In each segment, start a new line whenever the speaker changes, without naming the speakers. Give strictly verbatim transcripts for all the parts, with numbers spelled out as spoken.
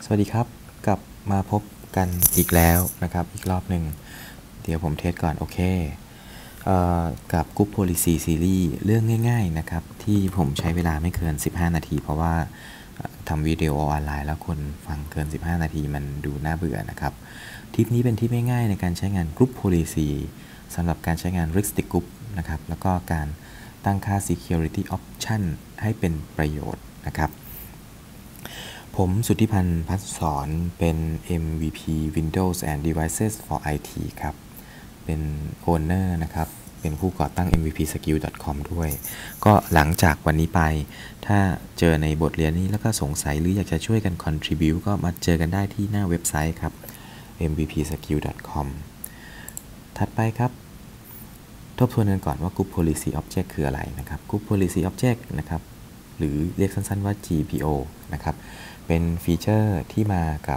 สวัสดีครับกลับมาพบกันอีกแล้วนะครับอีกรอบหนึ่งเดี๋ยวผมเทสก่อนโอเคเอ่อกับ Group Policy Series เรื่องง่ายๆนะครับที่ผมใช้เวลาไม่เกินสิบห้านาทีเพราะว่าทำวิดีโอออนไลน์แล้วคนฟังเกินสิบห้านาทีมันดูน่าเบื่อนะครับทริปนี้เป็นทริปง่ายๆในการใช้งาน Group Policy สำหรับการใช้งาน Realistic Group นะครับแล้วก็การตั้งค่า Security Option ให้เป็นประโยชน์นะครับผมสุทธิพันธ์พัฒสอนเป็น เอ็ม วี พี Windows and Devices for ไอ ที ครับเป็น Owner นะครับเป็นผู้ก่อตั้ง เอ็ม วี พี สกิล ดอท คอม ด้วยก็หลังจากวันนี้ไปถ้าเจอในบทเรียนนี้แล้วก็สงสัยหรืออยากจะช่วยกัน contribute ก็มาเจอกันได้ที่หน้าเว็บไซต์ครับ เอ็ม วี พี สกิล ดอท คอม ถัดไปครับทบทวนกันก่อนว่า Group Policy Object คืออะไรนะครับ Group Policy Object นะครับหรือเรียกสั้นๆว่า จี พี โอ นะครับเป็นฟีเจอร์ที่มากับ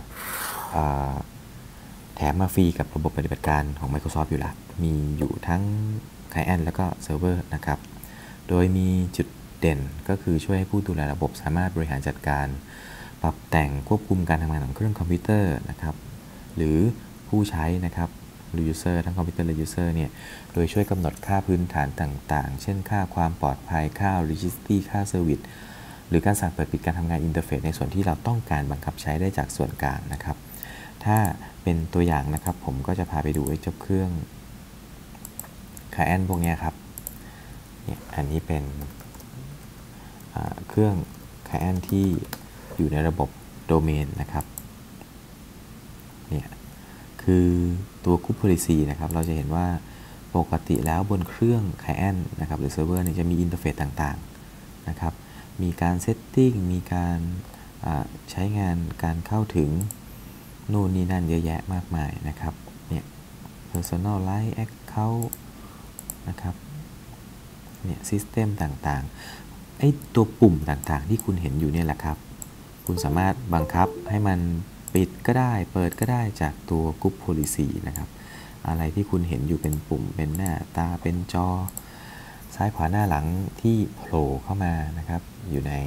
แถมมาฟรีกับระบบปฏิบัติการของ Microsoft อยู่แล้วมีอยู่ทั้ง Client แล้วก็เซิร์ฟเวอร์นะครับโดยมีจุดเด่นก็คือช่วยให้ผู้ดูแลระบบสามารถบริหารจัดการปรับแต่งควบคุมการทำงานของเครื่องคอมพิวเตอร์นะครับหรือผู้ใช้นะครับหรือ user ทั้งคอมพิวเตอร์และ user เนี่ยโดยช่วยกำหนดค่าพื้นฐานต่างๆเช่นค่าความปลอดภัยค่า registry ค่า serviceหรือการสั่งเปิดปิดการทำงานอินเทอร์เฟซในส่วนที่เราต้องการบังคับใช้ได้จากส่วนกลางนะครับถ้าเป็นตัวอย่างนะครับผมก็จะพาไปดูไอ้เจ้าเครื่อง Client พวกนี้ครับเนี่ยอันนี้เป็นเครื่อง Client ที่อยู่ในระบบโดเมนนะครับเนี่ยคือตัว Group Policy นะครับเราจะเห็นว่าปกติแล้วบนเครื่อง Client นะครับหรือเซิร์ฟเวอร์เนี่ยจะมีอินเทอร์เฟซต่างๆนะครับมีการเซตติ้งมีการใช้งานการเข้าถึงนู่นนี่นั่นเยอะแยะมากมายนะครับเนี่ย Personalize Account นะครับเนี่ย System ต่างๆไอ้ตัวปุ่มต่างๆที่คุณเห็นอยู่เนี่ยแหละครับคุณสามารถบังคับให้มันปิดก็ได้เปิดก็ได้จากตัว Group Policy นะครับอะไรที่คุณเห็นอยู่เป็นปุ่มเป็นหน้าตาเป็นจอซ้ายขวาหน้าหลังที่โผล่เข้ามานะครับอยู่ใน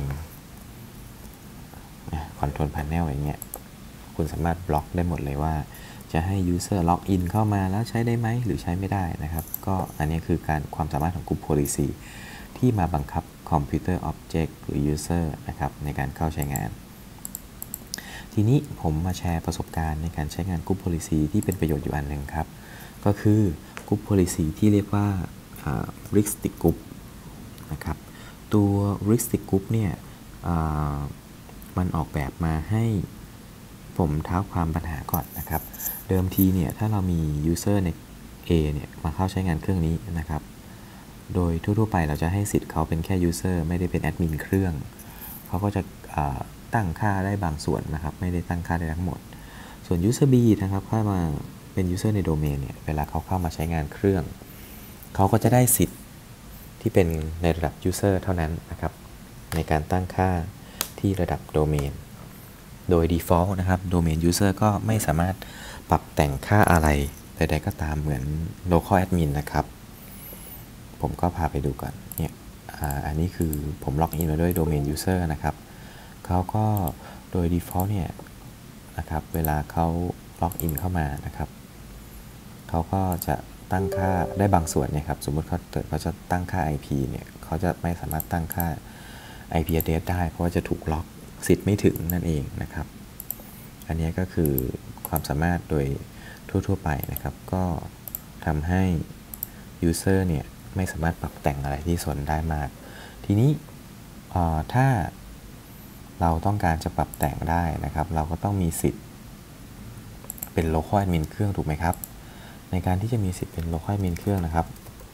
Control Panel อย่างเงี้ยคุณสามารถบล็อกได้หมดเลยว่าจะให้ User Log In เข้ามาแล้วใช้ได้ไหมหรือใช้ไม่ได้นะครับก็อันนี้คือการความสามารถของ Group Policy ที่มาบังคับ Computer Object หรือ User นะครับในการเข้าใช้งานทีนี้ผมมาแชร์ประสบการณ์ในการใช้งาน Group Policy ที่เป็นประโยชน์อยู่อันหนึ่งครับก็คือ Group Policy ที่เรียกว่า Realistic Group นะครับตัว Realistic Group เนี่ยมันออกแบบมาให้ผมเท้าความปัญหาก่อนนะครับเดิมทีเนี่ยถ้าเรามี User ใน A เนี่ยมาเข้าใช้งานเครื่องนี้นะครับโดยทั่วๆไปเราจะให้สิทธิ์เขาเป็นแค่ User ไม่ได้เป็นแอดมินเครื่องเขาก็จะตั้งค่าได้บางส่วนนะครับไม่ได้ตั้งค่าได้ทั้งหมดส่วน User B นะครับเข้ามาเป็น User ในโดเมนเนี่ยเวลาเขาเข้ามาใช้งานเครื่องเขาก็จะได้สิทธิ์ที่เป็นในระดับ User เท่านั้นนะครับในการตั้งค่าที่ระดับโดเมนโดย default นะครับ domain user ก็ไม่สามารถปรับแต่งค่าอะไรใดๆก็ตามเหมือน local admin นะครับผมก็พาไปดูก่อนเนี่ย อ, อันนี้คือผมล็อกอินมาด้วย domain user นะครับเขาก็โดย default เนี่ยนะครับเวลาเขาล็อกอินเข้ามานะครับเขาก็จะตั้งค่าได้บางส่วนเนี่ยครับสมมติเขาเขาจะตั้งค่า ไอ พี เนี่ยเขาจะไม่สามารถตั้งค่า ไอ พี address ได้เพราะว่าจะถูกล็อกสิทธิ์ไม่ถึงนั่นเองนะครับอันนี้ก็คือความสามารถโดยทั่วๆไปนะครับก็ทำให้ User เนี่ยไม่สามารถปรับแต่งอะไรที่สนได้มากทีนี้ถ้าเราต้องการจะปรับแต่งได้นะครับเราก็ต้องมีสิทธิ์เป็น Local Admin เครื่องถูกไหมครับในการที่จะมีสิทธิ์เป็น Local Admin เครื่องนะครับ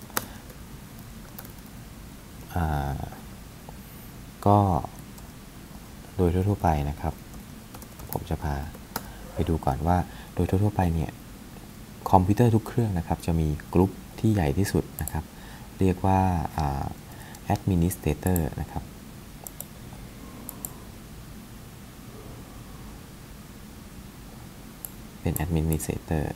ก็โดยทั่วๆไปนะครับผมจะพาไปดูก่อนว่าโดยทั่วๆไปเนี่ยคอมพิวเตอร์ทุกเครื่องนะครับจะมีกลุ่มที่ใหญ่ที่สุดนะครับเรียกว่า administrator นะครับเป็น administrator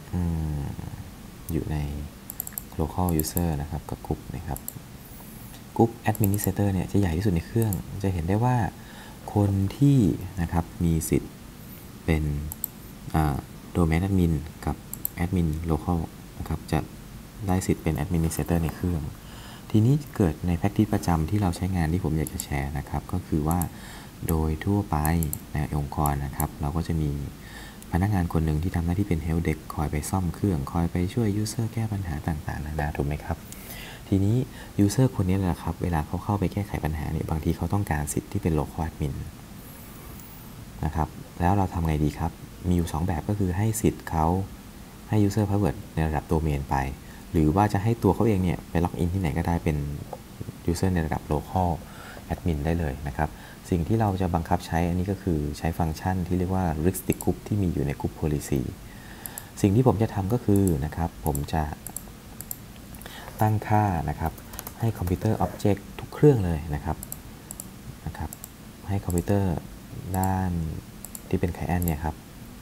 อยู่ใน local user นะครับกับกลุ่มนะครับ Group Administrator เนี่ยจะใหญ่ที่สุดในเครื่องจะเห็นได้ว่าคนที่นะครับมีสิทธิ์เป็นโดเมนแอดมินกับแอดมินโลคอลนะครับจะได้สิทธิ์เป็น Administrator ในเครื่องทีนี้เกิดใน practice ประจำที่เราใช้งานที่ผมอยากจะแชร์นะครับก็คือว่าโดยทั่วไปในองค์กรนะครับเราก็จะมีพนักงานคนหนึ่งที่ทำหน้าที่เป็น Help Desk คอยไปซ่อมเครื่องคอยไปช่วย User แก้ปัญหาต่างๆนานาถูกไหมครับทีนี้ User คนนี้แหละครับเวลาเขาเข้าไปแก้ไขปัญหาเนี่ยบางทีเขาต้องการสิทธิ์ที่เป็น Local Admin นะครับแล้วเราทำไงดีครับมีอยู่สองแบบก็คือให้สิทธิ์เขาให้ User Password ในระดับโดเมนไปหรือว่าจะให้ตัวเขาเองเนี่ยไปล็อกอินที่ไหนก็ได้เป็น User ในระดับ Local Admin ได้เลยนะครับสิ่งที่เราจะบังคับใช้อันนี้ก็คือใช้ฟังก์ชันที่เรียกว่า Restrict Group ที่มีอยู่ใน Group Policy สิ่งที่ผมจะทำก็คือนะครับผมจะตั้งค่านะครับให้คอมพิวเตอร์ Object ทุกเครื่องเลยนะครับนะครับให้คอมพิวเตอร์ด้านที่เป็น Client เนี่ยครับ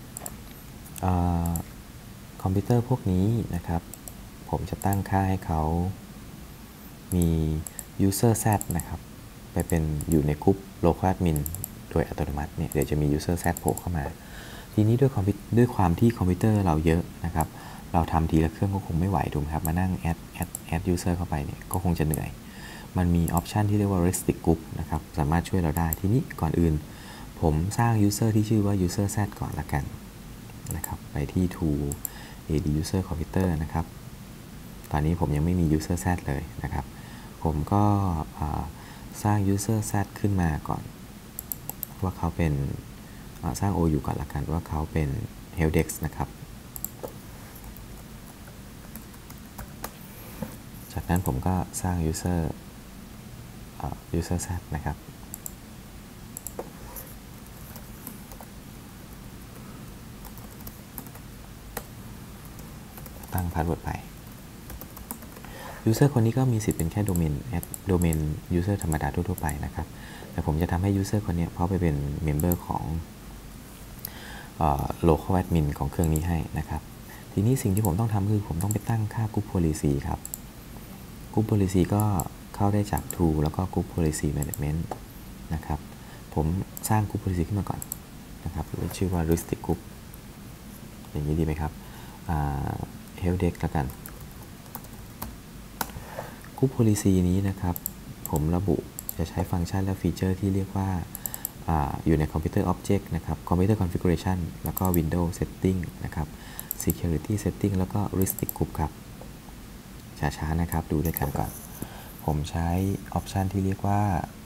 คอมพิวเตอร์พวกนี้นะครับผมจะตั้งค่าให้เขามี user set นะครับไปเป็นอยู่ในกลุ่ม local admin โดยอัตโนมัติเนี่ยเดี๋ยวจะมี user set โผล่เข้ามาทีนี้ด้วยด้วยความที่คอมพิวเตอร์เราเยอะนะครับเราทำทีละเครื่องก็คงไม่ไหวถูกไหมครับมานั่ง add add add user เข้าไปเนี่ยก็คงจะเหนื่อยมันมีออปชันที่เรียกว่า restrict group นะครับสามารถช่วยเราได้ทีนี้ก่อนอื่นผมสร้าง user ที่ชื่อว่า user set ก่อนละกันนะครับไปที่ tool add user computer นะครับตอนนี้ผมยังไม่มี user set เลยนะครับผมก็สร้าง user set ขึ้นมาก่อนว่าเขาเป็นสร้าง โอ ยู ก่อนละกันว่าเขาเป็น Help Desk นะครับจากนั้นผมก็สร้าง user user set นะครับตั้งพาสเวิร์ดไป User คนนี้ก็มีสิทธิ์เป็นแค่โดเมนแอดโดเมน User ธรรมดาทั่วๆไปนะครับแต่ผมจะทำให้ User คนนี้เขาไปเป็น Member ของ Local Admin ของเครื่องนี้ให้นะครับทีนี้สิ่งที่ผมต้องทำคือผมต้องไปตั้งค่า Group Policy ครับ Group Policy ก็เข้าได้จาก Tool แล้วก็ Group Policy Management นะครับผมสร้าง Group Policy ขึ้นมาก่อนนะครับชื่อว่า Restrict Group อย่างนี้ดีไหมครับ Help Desk แล้วกัน Group Policy นี้นะครับผมระบุจะใช้ฟังก์ชันและฟีเจอร์ที่เรียกว่า อ, อยู่ใน Computer Object นะครับ Computer Configuration แล้วก็ Windows Setting นะครับ Security Setting แล้วก็ Restrict Group ครับช้าๆนะครับดูด้วยกันก่อนผมใช้ออปชันที่เรียกว่า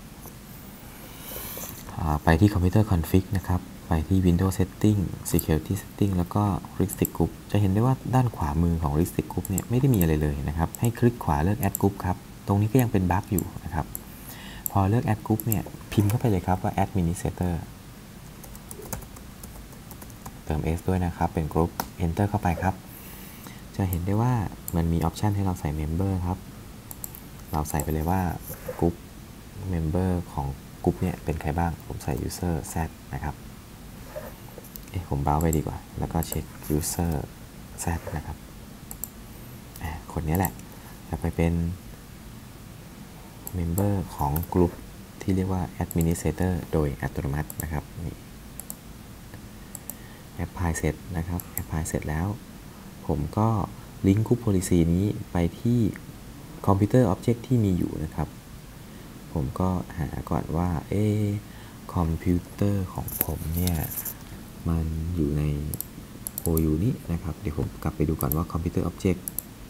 ไปที่ Computer Config นะครับไปที่ Windows Setting Security Setting แล้วก็ Restrict Group จะเห็นได้ว่าด้านขวามือของ Restrict Group เนี่ยไม่ได้มีอะไรเลยนะครับให้คลิกขวาเลือก Add Group ครับตรงนี้ก็ยังเป็นบั๊กอยู่นะครับพอเลือก Add Group เนี่ยพิมพ์เข้าไปเลยครับว่า Administrator เติม S ด้วยนะครับเป็น Group Enter เข้าไปครับจะเห็นได้ว่ามันมีออปชันให้เราใส่ Member ครับเราใส่ไปเลยว่า Group Member ของ Group เนี่ยเป็นใครบ้างผมใส่ User Z นะครับเอ๊ะผมเบราว์ไปดีกว่าแล้วก็เช็ค User Z นะครับคนนี้แหละจะไปเป็น Member ของกลุ่มที่เรียกว่า Administrator โดยอัตโนมัตินะครับนี่ Apply เสร็จนะครับ Apply เสร็จแล้วผมก็ลิงก์ Group Policy นี้ไปที่ Computer Object ที่มีอยู่นะครับผมก็หาก่อนว่าเอ๊ะคอมพิวเตอร์ของผมเนี่ยมันอยู่ใน โอ ยู นี้นะครับเดี๋ยวผมกลับไปดูก่อนว่า Computer Object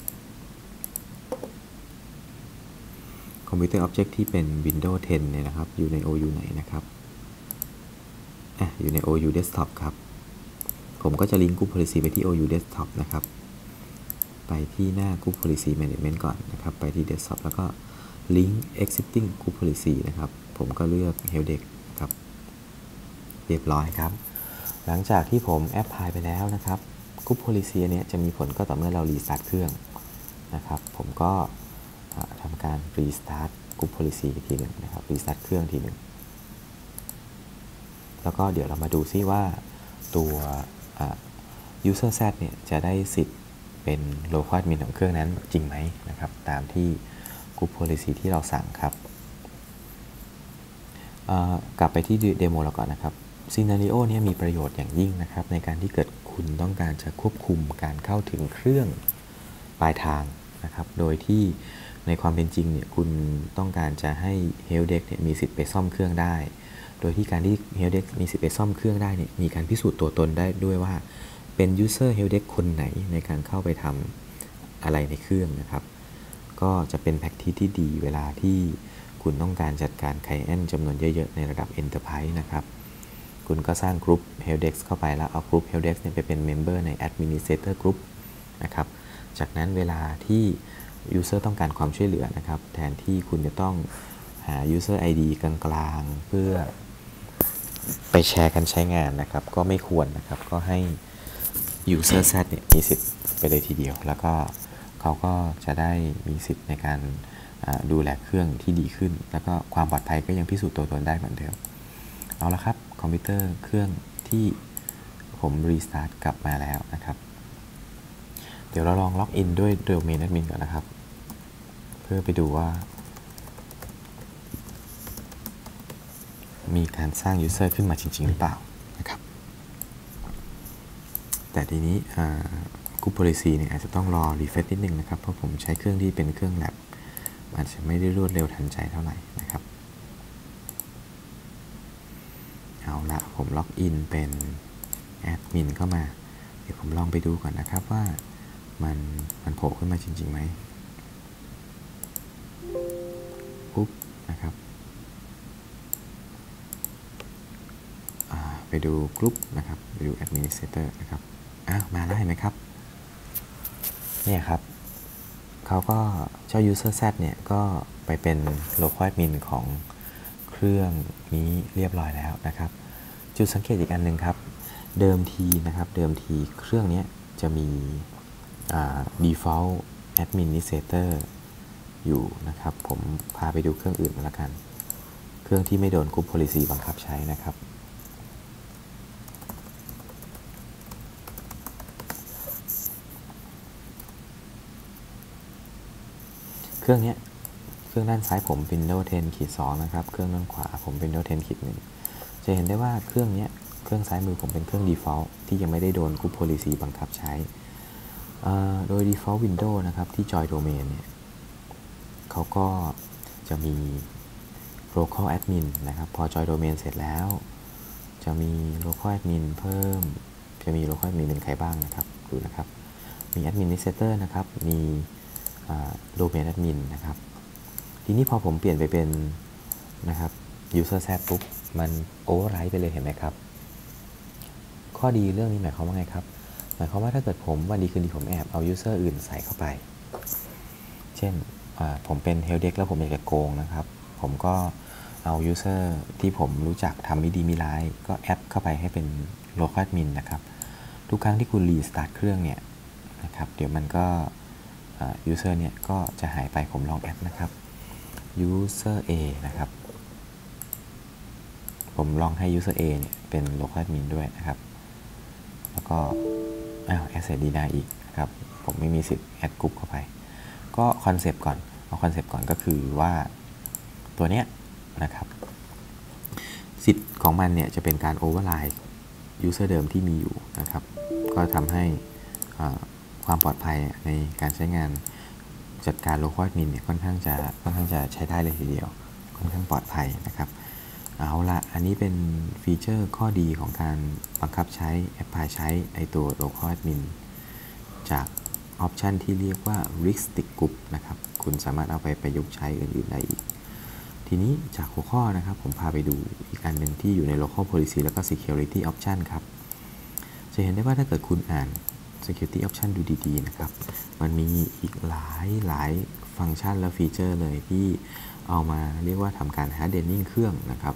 Computer Object ที่เป็น Windows เท็นเนี่ยนะครับอยู่ใน โอ ยู ไหนนะครับอ่ะอยู่ใน โอ ยู Desktop ครับผมก็จะลิงก์ Group Policy ไปที่ โอ ยู Desktop นะครับไปที่หน้า Group Policy Management ก่อนนะครับไปที่ Desktop แล้วก็ Link Existing Group Policy นะครับผมก็เลือก Help Desk ครับเรียบร้อยครับหลังจากที่ผมแอปพลายไปแล้วนะครับ Group Policy เนี้ยจะมีผลก็ต่อเมื่อเรารีสตาร์ทเครื่องนะครับผมก็ทำการ Restart Group Policy ทีหนึ่งนะครับ Restart เครื่องทีหนึ่งแล้วก็เดี๋ยวเรามาดูซิว่าตัว User Z เนี่ยจะได้สิทธิ์เป็น Local Admin ของเครื่องนั้นจริงไหมนะครับตามที่ Group Policy ที่เราสั่งครับกลับไปที่เดโมเราก่อนนะครับ Scenario นี้มีประโยชน์อย่างยิ่งนะครับในการที่เกิดคุณต้องการจะควบคุมการเข้าถึงเครื่องปลายทางนะครับโดยที่ในความเป็นจริงเนี่ยคุณต้องการจะให้ Helpdesk เนี่ยมีสิทธิ์ไปซ่อมเครื่องได้โดยที่การที่ Helpdesk มีสิทธิ์ไปซ่อมเครื่องได้เนี่ยมีการพิสูจน์ตัวตนได้ด้วยว่าเป็น User Helpdesk คนไหนในการเข้าไปทำอะไรในเครื่องนะครับก็จะเป็นแพ็กที่ที่ดีเวลาที่คุณต้องการจัดการ Client จำนวนเยอะๆในระดับ Enterprise นะครับคุณก็สร้างกลุ่ม Helpdesk เข้าไปแล้วเอากลุ่ม Helpdesk เนี่ยไปเป็น Member ใน Administrator Group นะครับจากนั้นเวลาที่ User ต้องการความช่วยเหลือนะครับแทนที่คุณจะต้องหา User ไอ ดี กลางๆเพื่อไปแชร์กันใช้งานนะครับก็ไม่ควรนะครับก็ให้ User Z เนี่ยมีสิทธิ์ไปเลยทีเดียวแล้วก็เขาก็จะได้มีสิทธิ์ในการดูแลเครื่องที่ดีขึ้นแล้วก็ความปลอดภัยก็ยังพิสูจน์ตัวตนได้เหมือนเดิมเอาละครับคอมพิวเตอร์เครื่องที่ผมรีสตาร์ทกลับมาแล้วนะครับเดี๋ยวเราลองล็อกอินด้วยโดเมนแอดมินก่อนนะครับเพื่อไปดูว่ามีการสร้าง User ขึ้นมาจริงๆหรือเปล่านะครับแต่ทีนี้Group Policy เนี่ยอาจจะต้องรอรีเฟรชนิดนึงนะครับเพราะผมใช้เครื่องที่เป็นเครื่องแลบอาจจะไม่ได้รวดเร็วทันใจเท่าไหร่นะครับเอาละผมล็อกอินเป็นแอดมินเข้ามาเดี๋ยวผมลองไปดูก่อนนะครับว่ามันมันโผล่ขึ้นมาจริงๆไหมปุ๊บนะครับไปดูกลุ่มนะครับไปดู Administrator นะครับอ้าวมาแล้วเห็นไหมครับเนี่ยครับเขาก็เจ้า User Z เนี่ยก็ไปเป็น Local Admin ของเครื่องนี้เรียบร้อยแล้วนะครับจุดสังเกตอีกอันหนึ่งครับเดิมทีนะครับเดิมทีเครื่องนี้จะมี default administrator อยู่นะครับผมพาไปดูเครื่องอื่นมาละกันเครื่องที่ไม่โดน Group Policy บังคับใช้นะครับเครื่องนี้เครื่องด้านซ้ายผม Windows เท็น สอง นะครับเครื่องด้านขวาผม Windows เท็น หนึ่ง จะเห็นได้ว่าเครื่องนี้เครื่องซ้ายมือผมเป็นเครื่อง Default ที่ยังไม่ได้โดน Group Policy บังคับใช้โดย Default Windows นะครับที่ Join Domain เนี่ยเขาก็จะมี Local Admin นะครับพอ Join Domain เสร็จแล้วจะมี Local Admin เพิ่มจะมี Local Admin เป็นใครบ้างนะครับดูนะครับมี Administrator นะครับมีDomain Admin นะครับทีนี้พอผมเปลี่ยนไปเป็นนะครับ User Z ปุ๊บมันโอเวอร์ไรต์ไปเลยเห็นไหมครับข้อดีเรื่องนี้หมายความว่าไงครับหมายความว่าถ้าเกิดผมวันดีคืนดีผมแอบเอา User อื่นใส่เข้าไปเช่นผมเป็น Helpdesk แล้วผมอยากจะโกงนะครับผมก็เอา User ที่ผมรู้จักทำไม่ดีไม่ร้ายก็แอดเข้าไปให้เป็น Local Admin นะครับทุกครั้งที่คุณรีสตาร์ทเครื่องเนี่ยนะครับเดี๋ยวมันก็User เนี่ยก็จะหายไปผมลองแอดนะครับ User A นะครับผมลองให้ User A เนี่ยเป็น Local Admin ด้วยนะครับแล้วก็อ้าวแอดเสร็จดีนาอีกนะครับผมไม่มีสิทธิ์แอดกลุ่มเข้าไปก็คอนเซปต์ก่อนเอาคอนเซปต์ก่อนก็คือว่าตัวเนี้ยนะครับสิทธิ์ของมันเนี่ยจะเป็นการ Override User เดิมที่มีอยู่นะครับก็ทำให้ความปลอดภัยในการใช้งานจัดการ Local Admin เนี่ยค่อนข้างจะค่อนข้างจะใช้ได้เลยทีเดียวค่อนข้างปลอดภัยนะครับเอาละอันนี้เป็นฟีเจอร์ข้อดีของการบังคับใช้แอปพลายใช้ไอตัว Local Admin จากออปชันที่เรียกว่า Restrict Group นะครับคุณสามารถเอาไปประยุกต์ใช้อื่นๆได้อีกทีนี้จากหัวข้อนะครับผมพาไปดูอีกอันหนึ่งที่อยู่ใน Local Policy แล้วก็ Security Option ครับจะเห็นได้ว่าถ้าเกิดคุณอ่าน Security Option ดูดีๆนะครับมันมีอีกหลายหลายฟังก์ชันและฟีเจอร์เลยที่เอามาเรียกว่าทำการ hardening เครื่องนะครับ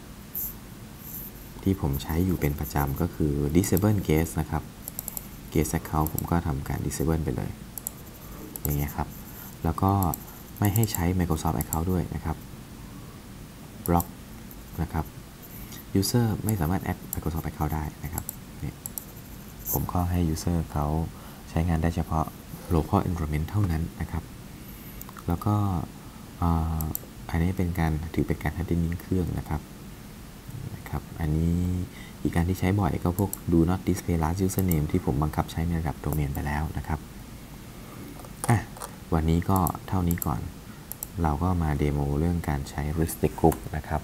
ที่ผมใช้อยู่เป็นประจำก็คือ disable guest นะครับ guest account ผมก็ทำการ disable ไปเลยอย่างเงี้ยครับแล้วก็ไม่ให้ใช้ Microsoft account ด้วยนะครับ block นะครับ user ไม่สามารถ add Microsoft account ได้นะครับเนี่ยผมก็ให้ user เขาใช้งานได้เฉพาะ local environment เท่านั้นนะครับแล้วก็อันนี้เป็นการถือเป็นการ hardening เครื่องนะครับนะครับอันนี้อีกการที่ใช้บ่อยก็พวก do not display last username ที่ผมบังคับใช้ในระดับโดเมนไปแล้วนะครับอ่ะวันนี้ก็เท่านี้ก่อนเราก็มาเดโมเรื่องการใช้ restrict group นะครับ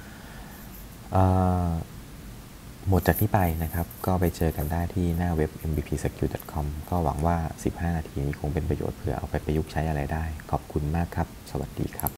หมดจากนี้ไปนะครับก็ไปเจอกันได้ที่หน้าเว็บ เอ็ม บี พี สกิล ดอท คอม ก็หวังว่าสิบห้านาทีนี้คงเป็นประโยชน์เพื่อเอาไปประยุกต์ใช้อะไรได้ขอบคุณมากครับสวัสดีครับ